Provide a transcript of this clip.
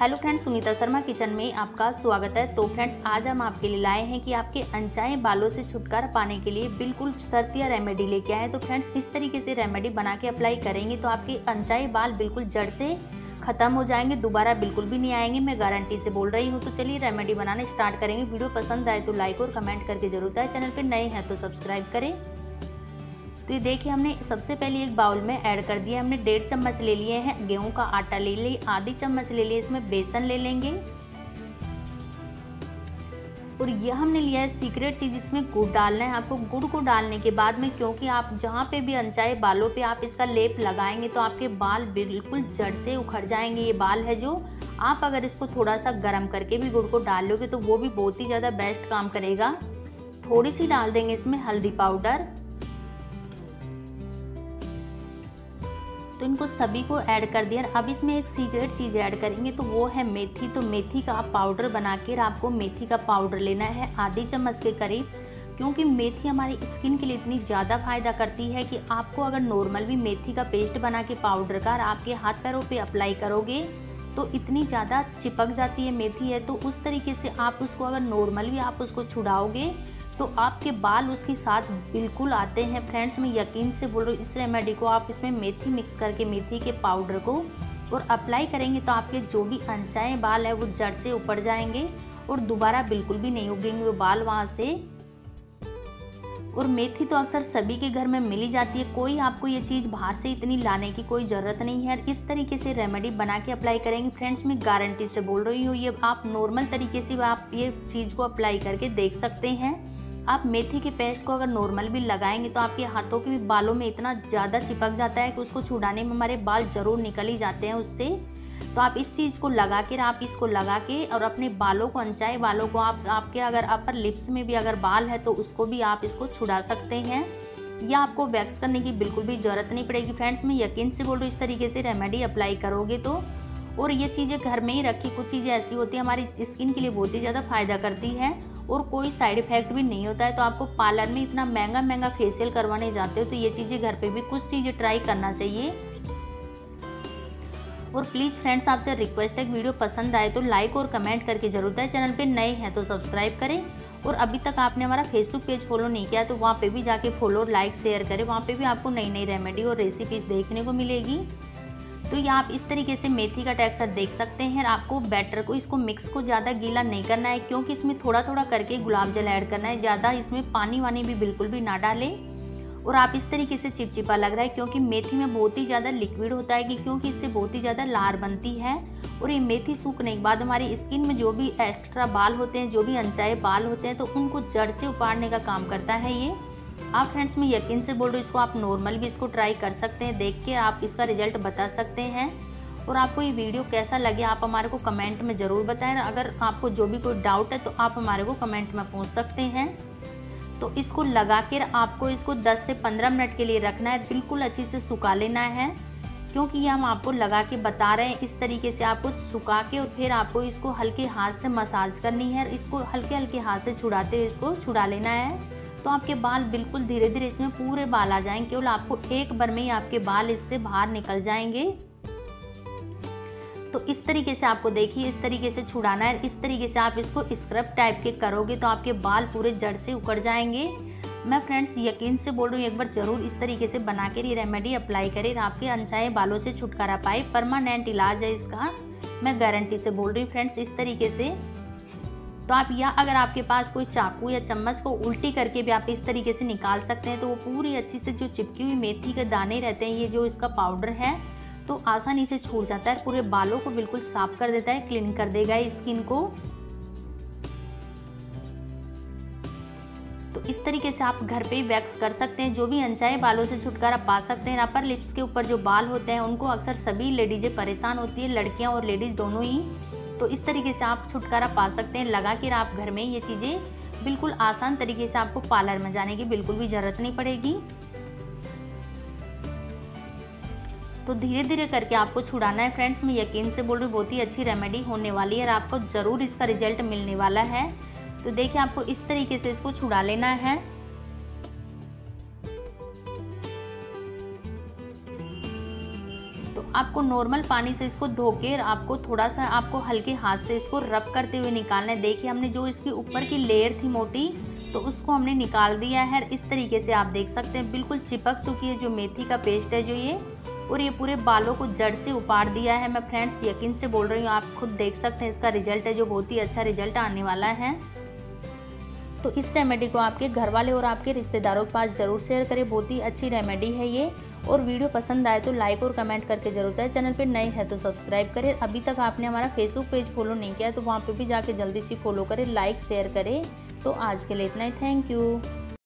Hello friends, Sunita Sharma kitchen में आपका स्वागत है। तो फ्रेंड्स, आज हम आपके लिए लाए हैं कि आपके अनचाहे बालों से छुटकारा पाने के लिए बिल्कुल शर्तिया रेमेडी लेके आए। तो फ्रेंड्स, इस तरीके से रेमेडी बना के अप्लाई करेंगे तो आपके अनचाहे बाल बिल्कुल जड़ से खत्म हो जाएंगे, दोबारा बिल्कुल भी नहीं आएंगे। मैं गारंटी से बोल रही हूँ। तो चलिए रेमेडी बनाना स्टार्ट करेंगे। वीडियो पसंद आए तो लाइक और कमेंट करके जरूर बताएं। चैनल पर नए हैं तो सब्सक्राइब करें। तो ये देखिए, हमने सबसे पहले एक बाउल में ऐड कर दिया। हमने 1.5 चम्मच ले लिए हैं गेहूं का आटा, ले लिए आधी चम्मच ले लिए इसमें बेसन ले लेंगे। और यह हमने लिया है सीक्रेट चीज़, इसमें गुड़ डालना है आपको। गुड़ को डालने के बाद में, क्योंकि आप जहाँ पे भी अनचाहे बालों पे आप इसका लेप लगाएंगे तो आपके बाल बिल्कुल जड़ से उखड़ जाएंगे। ये बाल है जो आप अगर इसको थोड़ा सा गर्म करके भी गुड़ को डाल लोगे तो वो भी बहुत ही ज़्यादा बेस्ट काम करेगा। थोड़ी सी डाल देंगे इसमें हल्दी पाउडर। तो इनको सभी को ऐड कर दिया। अब इसमें एक सीक्रेट चीज़ ऐड करेंगे तो वो है मेथी। तो मेथी का आप पाउडर बना के आपको मेथी का पाउडर लेना है आधी चम्मच के करीब, क्योंकि मेथी हमारी स्किन के लिए इतनी ज़्यादा फायदा करती है कि आपको अगर नॉर्मल भी मेथी का पेस्ट बना के पाउडर का आपके हाथ पैरों पे अप्लाई करोगे तो इतनी ज़्यादा चिपक जाती है मेथी है। तो उस तरीके से आप उसको अगर नॉर्मल भी आप उसको छुड़ाओगे तो आपके बाल उसके साथ बिल्कुल आते हैं। फ्रेंड्स, मैं यकीन से बोल रही हूँ, इस रेमेडी को आप इसमें मेथी मिक्स करके मेथी के पाउडर को और अप्लाई करेंगे तो आपके जो भी अनचाहे बाल है वो जड़ से उपड़ जाएंगे और दोबारा बिल्कुल भी नहीं उगेंगे वो बाल वहाँ से। और मेथी तो अक्सर सभी के घर में मिल ही जाती है, कोई आपको ये चीज़ बाहर से इतनी लाने की कोई ज़रूरत नहीं है। इस तरीके से रेमेडी बना के अप्लाई करेंगे। फ्रेंड्स, मैं गारंटी से बोल रही हूँ, ये आप नॉर्मल तरीके से आप ये चीज़ को अप्लाई करके देख सकते हैं। आप मेथी के पेस्ट को अगर नॉर्मल भी लगाएंगे तो आपके हाथों के बालों में इतना ज़्यादा चिपक जाता है कि उसको छुड़ाने में हमारे बाल ज़रूर निकल ही जाते हैं उससे। तो आप इस चीज़ को लगा के और अपने बालों को, अनचाहे बालों को, आपके अगर अपर लिप्स में भी अगर बाल है तो उसको भी आप इसको छुड़ा सकते हैं, या आपको वैक्स करने की बिल्कुल भी ज़रूरत नहीं पड़ेगी। फ्रेंड्स, मैं यकीन से बोल रही हूँ, इस तरीके से रेमेडी अप्लाई करोगे तो। और ये चीज़ें घर में ही रखी, कुछ चीज़ें ऐसी होती है हमारी स्किन के लिए बहुत ही ज़्यादा फायदा करती है और कोई साइड इफेक्ट भी नहीं होता है। तो आपको पार्लर में इतना महंगा फेशियल करवाने जाते हो तो ये चीज़ें घर पे भी कुछ चीज़ें ट्राई करना चाहिए। और प्लीज़ फ्रेंड्स, आपसे रिक्वेस्ट है कि वीडियो पसंद आए तो लाइक और कमेंट करके जरूर दें। चैनल पे नए हैं तो सब्सक्राइब करें और अभी तक आपने हमारा फेसबुक पेज फॉलो नहीं किया तो वहाँ पे भी जाके फॉलो, लाइक, शेयर करें। वहाँ पे भी आपको नई नई रेमेडी और रेसिपीज़ देखने को मिलेगी। तो ये आप इस तरीके से मेथी का टेक्सचर देख सकते हैं। आपको बैटर को, इसको मिक्स को ज़्यादा गीला नहीं करना है, क्योंकि इसमें थोड़ा थोड़ा करके गुलाब जल ऐड करना है। ज़्यादा इसमें पानी वानी भी बिल्कुल भी ना डालें। और आप इस तरीके से चिपचिपा लग रहा है क्योंकि मेथी में बहुत ही ज़्यादा लिक्विड होता है, क्योंकि इससे बहुत ही ज़्यादा लार बनती है। और ये मेथी सूखने के बाद हमारी स्किन में जो भी एक्स्ट्रा बाल होते हैं, जो भी अनचाहे बाल होते हैं, तो उनको जड़ से उपाड़ने का काम करता है ये। आप फ्रेंड्स, मैं यकीन से बोल रही हूँ, इसको आप नॉर्मल भी इसको ट्राई कर सकते हैं, देख के आप इसका रिजल्ट बता सकते हैं। और आपको ये वीडियो कैसा लगे आप हमारे को कमेंट में ज़रूर बताएं। अगर आपको जो भी कोई डाउट है तो आप हमारे को कमेंट में पूछ सकते हैं। तो इसको लगा कर आपको इसको 10 से 15 मिनट के लिए रखना है, बिल्कुल अच्छी से सुखा लेना है, क्योंकि ये हम आपको लगा के बता रहे हैं। इस तरीके से आपको सुखा के और फिर आपको इसको हल्के हाथ से मसाज करनी है, इसको हल्के हल्के हाथ से छुड़ाते हुए इसको छुड़ा लेना है। तो आपके बाल बिल्कुल धीरे धीरे इसमें पूरे बाल आ जाएंगे। केवल आपको एक बार में ही आपके बाल इससे बाहर निकल जाएंगे। तो इस तरीके से आपको देखिए, इस तरीके से छुड़ाना है। इस तरीके से आप इसको स्क्रब टाइप के करोगे तो आपके बाल पूरे जड़ से उखड़ जाएंगे। मैं फ्रेंड्स यकीन से बोल रही हूँ, एक बार ज़रूर इस तरीके से बना कर ये रेमेडी अप्लाई करें, आपके अनचाहे बालों से छुटकारा पाए। परमानेंट इलाज है इसका, मैं गारंटी से बोल रही हूँ फ्रेंड्स। इस तरीके से तो आप, या अगर आपके पास कोई चाकू या चम्मच को उल्टी करके भी आप इस तरीके से निकाल सकते हैं, तो वो पूरी अच्छी से जो चिपकी हुई मेथी के दाने रहते हैं, ये जो इसका पाउडर है, तो आसानी से छूट जाता है, पूरे बालों को बिल्कुल साफ कर देता है, क्लीन कर देगा स्किन को। तो इस तरीके से आप घर पे ही वैक्स कर सकते हैं, जो भी अनचाहे बालों से छुटकारा पा सकते हैं। अपर लिप्स के ऊपर जो बाल होते हैं उनको अक्सर सभी लेडीजें परेशान होती है, लड़कियां और लेडीज दोनों ही। तो इस तरीके से आप छुटकारा पा सकते हैं लगा कर आप घर में। ये चीज़ें बिल्कुल आसान तरीके से, आपको पार्लर में जाने की बिल्कुल भी ज़रूरत नहीं पड़ेगी। तो धीरे धीरे करके आपको छुड़ाना है। फ्रेंड्स, मैं यकीन से बोल रही हूँ, बहुत ही अच्छी रेमेडी होने वाली है और आपको ज़रूर इसका रिजल्ट मिलने वाला है। तो देखिए, आपको इस तरीके से इसको छुड़ा लेना है। तो आपको नॉर्मल पानी से इसको धो के आपको थोड़ा सा आपको हल्के हाथ से इसको रब करते हुए निकालना है। देखिए हमने जो इसके ऊपर की लेयर थी मोटी, तो उसको हमने निकाल दिया है। इस तरीके से आप देख सकते हैं बिल्कुल चिपक चुकी है जो मेथी का पेस्ट है जो ये, और ये पूरे बालों को जड़ से उपाड़ दिया है। मैं फ्रेंड्स यकीन से बोल रही हूँ, आप खुद देख सकते हैं इसका रिजल्ट है जो बहुत ही अच्छा रिजल्ट आने वाला है। तो इस रेमेडी को आपके घर वाले और आपके रिश्तेदारों के पास ज़रूर शेयर करें, बहुत ही अच्छी रेमेडी है ये। और वीडियो पसंद आए तो लाइक और कमेंट करके जरूर करें। चैनल पर नए हैं तो सब्सक्राइब करें। अभी तक आपने हमारा फेसबुक पेज फॉलो नहीं किया तो वहाँ पे भी जाके जल्दी से फॉलो करें, लाइक शेयर करें। तो आज के लिए इतना ही, थैंक यू।